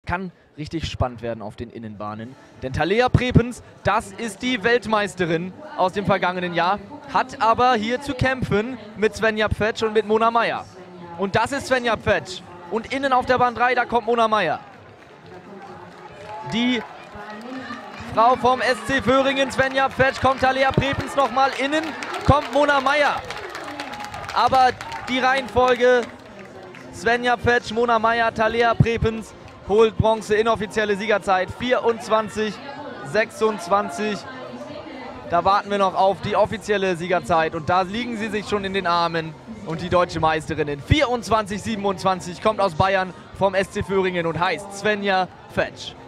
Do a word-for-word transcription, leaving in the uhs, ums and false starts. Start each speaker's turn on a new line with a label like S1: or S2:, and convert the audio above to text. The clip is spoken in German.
S1: kann richtig spannend werden auf den Innenbahnen. Denn Thalea Prepens, das ist die Weltmeisterin aus dem vergangenen Jahr, hat aber hier zu kämpfen mit Svenja Pfetsch und mit Mona Meyer. Und das ist Svenja Pfetsch. Und innen auf der Bahn drei, da kommt Mona Meyer. Die Frau vom S C Vöhringen, Svenja Pfetsch, kommt Thalea Prepens nochmal innen, kommt Mona Meyer. Aber die Reihenfolge: Svenja Pfetsch, Mona Meyer, Thalea Prepens holt Bronze, inoffizielle Siegerzeit vierundzwanzig sechsundzwanzig. Da warten wir noch auf die offizielle Siegerzeit und da liegen sie sich schon in den Armen. Und die deutsche Meisterin vierundzwanzig siebenundzwanzig kommt aus Bayern vom S C Vöhringen und heißt Svenja Pfetsch.